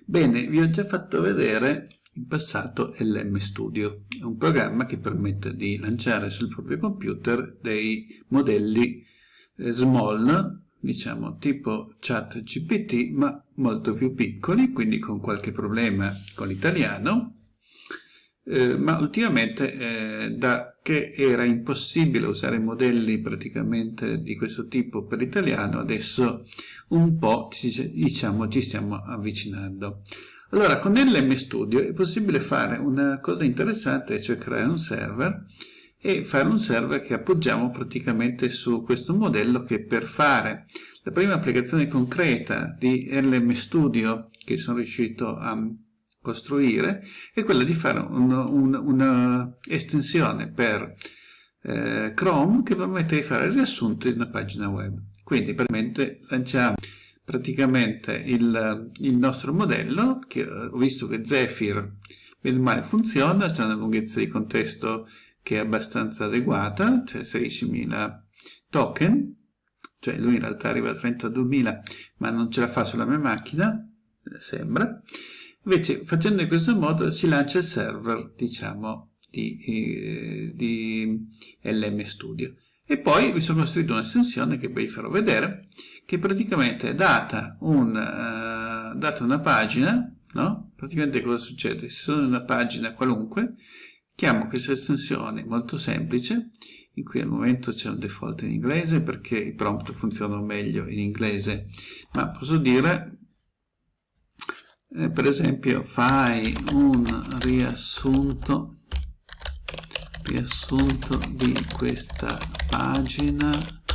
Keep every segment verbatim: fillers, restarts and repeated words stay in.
Bene, vi ho già fatto vedere in passato L M Studio, è un programma che permette di lanciare sul proprio computer dei modelli eh, small, diciamo tipo ChatGPT, ma molto più piccoli, quindi con qualche problema con l'italiano, eh, ma ultimamente eh, da che era impossibile usare modelli praticamente di questo tipo per l'italiano, adesso un po' ci, diciamo, ci stiamo avvicinando. Allora, con L M Studio è possibile fare una cosa interessante, cioè creare un server e fare un server che appoggiamo praticamente su questo modello, che per fare la prima applicazione concreta di L M Studio che sono riuscito a costruire è quella di fare un'estensione per eh, Chrome che permette di fare il riassunto di una pagina web. Quindi praticamente lanciamo praticamente il, il nostro modello, che ho visto che Zephyr bene o male funziona, c'è una lunghezza di contesto che è abbastanza adeguata, cioè sedicimila token, cioè lui in realtà arriva a trentaduemila, ma non ce la fa sulla mia macchina, sembra. Invece facendo in questo modo si lancia il server, diciamo, di, eh, di L M Studio. E poi mi sono costruito un'estensione che poi vi farò vedere, che praticamente è data, un, uh, data una pagina, no? Praticamente cosa succede? Se sono in una pagina qualunque, chiamo questa estensione molto semplice, in cui al momento c'è un default in inglese perché i prompt funzionano meglio in inglese, ma posso dire, eh, per esempio, fai un riassunto riassunto di questa pagina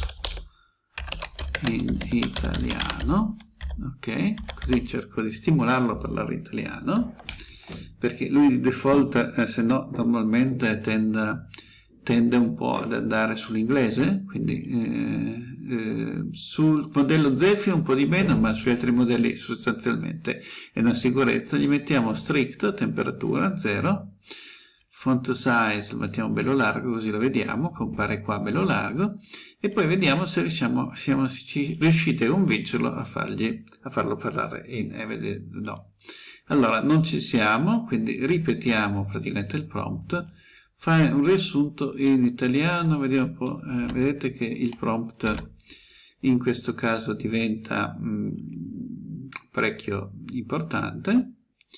in italiano, ok? Così cerco di stimolarlo a parlare italiano, perché lui di default, eh, se no normalmente tende, tende un po' ad andare sull'inglese, quindi eh, eh, sul modello Zephyr un po' di meno, ma sugli altri modelli sostanzialmente è una sicurezza. Gli mettiamo strict, temperatura zero, font size lo mettiamo bello largo, così lo vediamo, compare qua bello largo, e poi vediamo se riusciamo, siamo riusciti a convincerlo a, fargli, a farlo parlare in eh, vedete, no. Allora non ci siamo, quindi ripetiamo praticamente il prompt, fai un riassunto in italiano, vediamo un po', eh, vedete che il prompt in questo caso diventa mh, parecchio importante.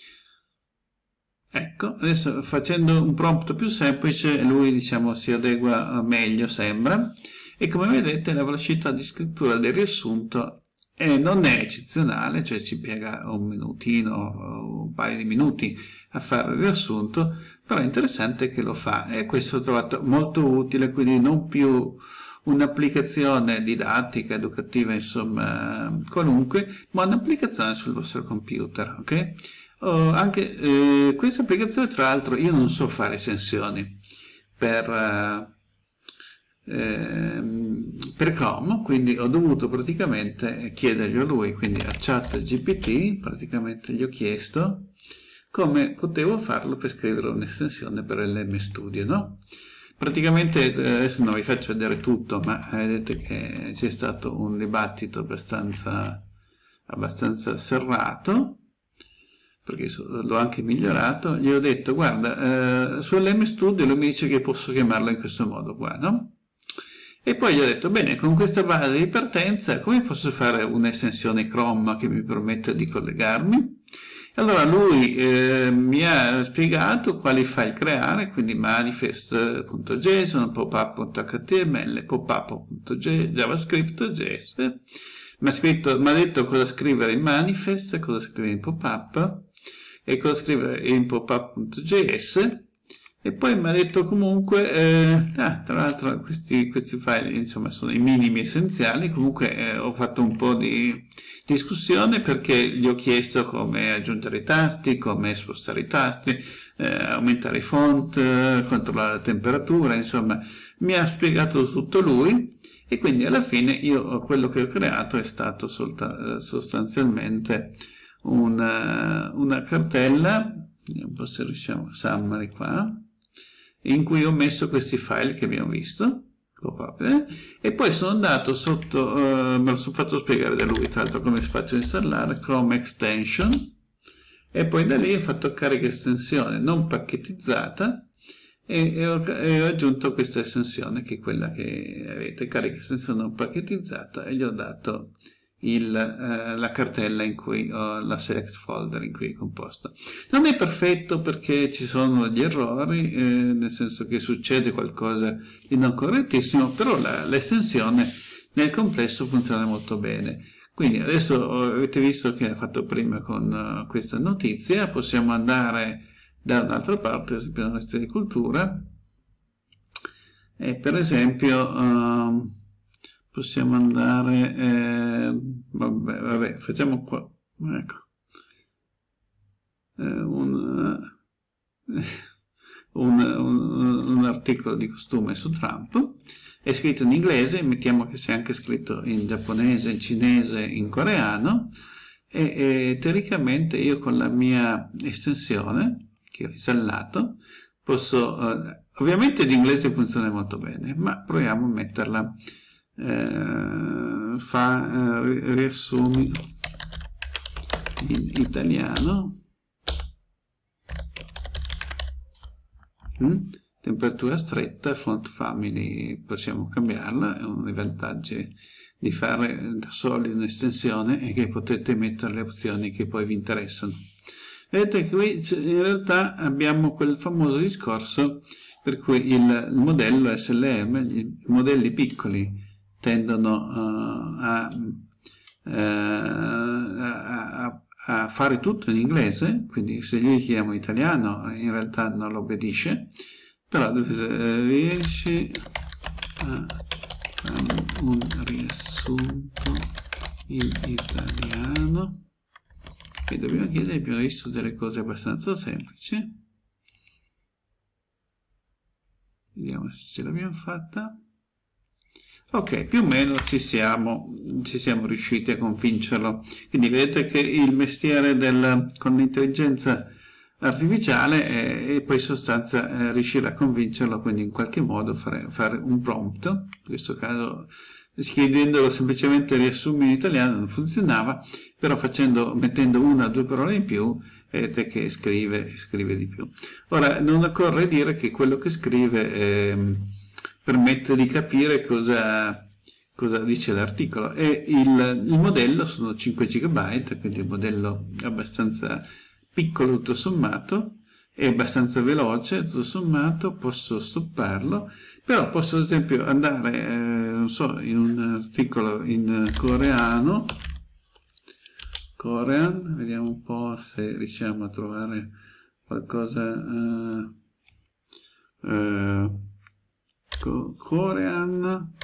Ecco, adesso facendo un prompt più semplice, lui diciamo si adegua meglio, sembra, e come vedete la velocità di scrittura del riassunto eh, non è eccezionale, cioè ci piega un minutino o un paio di minuti a fare il riassunto, però è interessante che lo fa, e questo l'ho trovato molto utile, quindi non più un'applicazione didattica, educativa, insomma, qualunque, ma un'applicazione sul vostro computer, ok? Oh, anche eh, questa applicazione, tra l'altro, io non so fare estensioni per, eh, per Chrome, quindi ho dovuto praticamente chiedergli a lui, quindi a ChatGPT, praticamente gli ho chiesto come potevo farlo per scrivere un'estensione per L M Studio, no? Praticamente, adesso non vi faccio vedere tutto, ma vedete che c'è stato un dibattito abbastanza, abbastanza serrato, perché l'ho anche migliorato. Gli ho detto, guarda, eh, su L M Studio lui mi dice che posso chiamarlo in questo modo qua, no? E poi gli ho detto, bene, con questa base di partenza come posso fare un'estensione Chrome che mi permetta di collegarmi? Allora lui eh, mi ha spiegato quali file creare, quindi manifest.json, popup.html, popup.javascript, J S. Mi ha scritto, mi ha detto cosa scrivere in manifest, cosa scrivere in popup e cosa scrivere in popup.js, e poi mi ha detto comunque, eh, ah, tra l'altro questi, questi file insomma sono i minimi essenziali. Comunque eh, ho fatto un po' di discussione perché gli ho chiesto come aggiungere i tasti, come spostare i tasti, eh, aumentare i font, eh, controllare la temperatura, insomma mi ha spiegato tutto lui. E quindi alla fine io quello che ho creato è stato sostanzialmente una, una cartella, vediamo un po' se riusciamo a summary qua, in cui ho messo questi file che abbiamo visto, e poi sono andato sotto, eh, me lo sono fatto spiegare da lui, tra l'altro come si faccio a installare, Chrome Extension, e poi da lì ho fatto carica estensione non pacchettizzata e, e, ho, e ho aggiunto questa estensione che è quella che avete, carica estensione non pacchettizzata, e gli ho dato il, eh, la cartella in cui ho la select folder in cui è composta. Non è perfetto perché ci sono degli errori, eh, nel senso che succede qualcosa di non correttissimo, però l'estensione nel complesso funziona molto bene. Quindi adesso avete visto che ho fatto prima con uh, questa notizia, possiamo andare da un'altra parte, ad esempio la notizia di cultura, e per esempio uh, possiamo andare, eh, vabbè, vabbè, facciamo qua, ecco, eh, un, un, un, un articolo di costume su Trump, è scritto in inglese, mettiamo che sia anche scritto in giapponese, in cinese, in coreano, e, e teoricamente io con la mia estensione che ho installato posso, eh, ovviamente l'inglese funziona molto bene, ma proviamo a metterla, eh, fa eh, riassumi in italiano, mm? Temperatura stretta, font family possiamo cambiarla, è uno dei vantaggi di fare da soli un'estensione è che potete mettere le opzioni che poi vi interessano. Vedete che qui in realtà abbiamo quel famoso discorso per cui il, il modello S L M, i modelli piccoli tendono uh, a, uh, a, a, a fare tutto in inglese, quindi se gli chiediamo italiano in realtà non lo obbedisce, però riesci a fare un riassunto in italiano, e dobbiamo chiedere, abbiamo visto delle cose abbastanza semplici, vediamo se ce l'abbiamo fatta. Ok, più o meno ci siamo, ci siamo riusciti a convincerlo. Quindi vedete che il mestiere del, con l'intelligenza artificiale è, e poi in sostanza eh, riuscire a convincerlo, quindi in qualche modo fare, fare un prompt, in questo caso scrivendolo semplicemente riassumi in italiano non funzionava, però facendo, mettendo una o due parole in più vedete che scrive, scrive di più. Ora non occorre dire che quello che scrive eh, permette di capire cosa, cosa dice l'articolo, e il, il modello sono cinque giga byte, quindi un modello abbastanza piccolo tutto sommato, è abbastanza veloce tutto sommato, posso stopparlo, però posso ad esempio andare, eh, non so, in un articolo in coreano, Korean, vediamo un po' se riusciamo a trovare qualcosa, eh, eh, Korean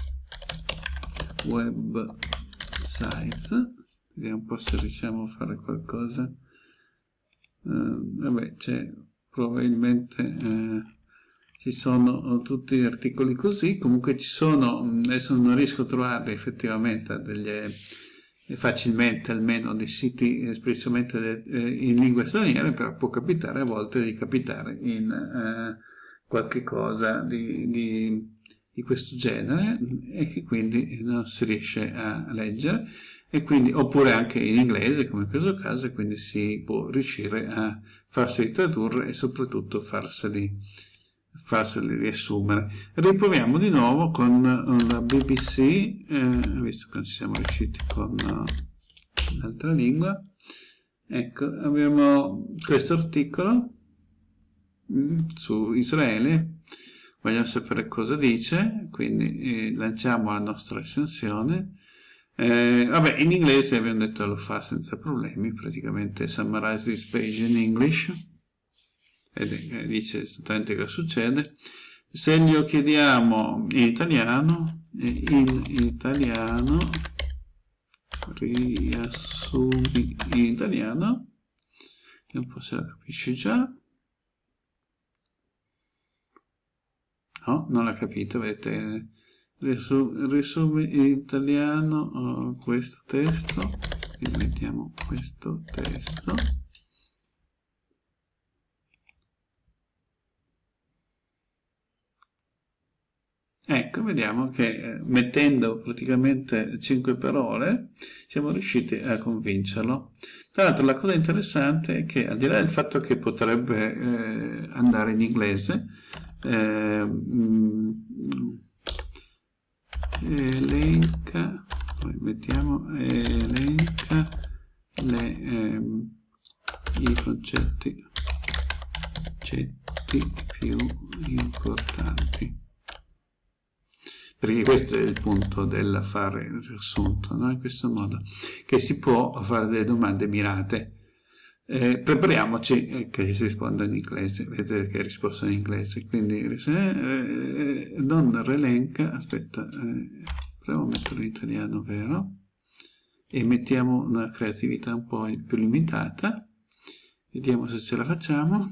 web sites, vediamo un po' se riusciamo a fare qualcosa. Uh, vabbè, c'è probabilmente eh, ci sono tutti gli articoli così, comunque ci sono, adesso non riesco a trovarli effettivamente degli, eh, facilmente almeno dei siti esplicitamente de, eh, in lingue straniere, però può capitare a volte di capitare in eh, qualche cosa di, di, di questo genere e che quindi non si riesce a leggere, e quindi, oppure anche in inglese come in questo caso, e quindi si può riuscire a farseli tradurre e soprattutto farseli, farseli riassumere. Riproviamo di nuovo con la B B C, eh, visto che non ci siamo riusciti con uh, l'altra lingua. Ecco, abbiamo questo articolo mm, su Israele, vogliamo sapere cosa dice, quindi eh, lanciamo la nostra estensione. Eh, vabbè, in inglese abbiamo detto lo fa senza problemi, praticamente summarize this page in English, ed eh, dice esattamente cosa succede. Se glielo chiediamo in italiano, in italiano, riassumi in italiano, un po' se la capisci già. No, non l'ha capito, vedete. Riassume in italiano oh, questo testo, quindi mettiamo questo testo, Ecco, vediamo che eh, mettendo praticamente cinque parole siamo riusciti a convincerlo. Tra l'altro la cosa interessante è che al di là del fatto che potrebbe eh, andare in inglese, eh, mm, elenca, poi mettiamo elenca le, ehm, i concetti, concetti più importanti. Perché questo è il punto del fare il riassunto, no? In questo modo, che si può fare delle domande mirate. Eh, prepariamoci eh, che si risponda in inglese, vedete che è risposto in inglese, quindi eh, eh, non relenca, aspetta, eh, proviamo a metterlo in italiano, vero? E mettiamo una creatività un po' più limitata, vediamo se ce la facciamo.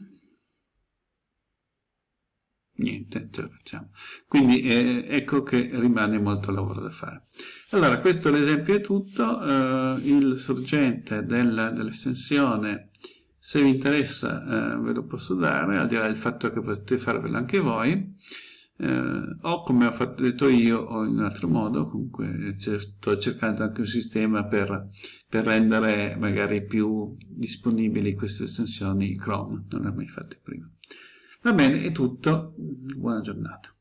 Niente, ce la facciamo. Quindi eh, ecco che rimane molto lavoro da fare. Allora, questo l'esempio è tutto. Eh, il sorgente del, dell'estensione, se vi interessa, eh, ve lo posso dare, al di là del fatto che potete farvelo anche voi, eh, o come ho fatto, detto io, o in un altro modo. Comunque sto cercando anche un sistema per, per rendere magari più disponibili queste estensioni Chrome, non le ho mai fatte prima. Va bene, è tutto, buona giornata.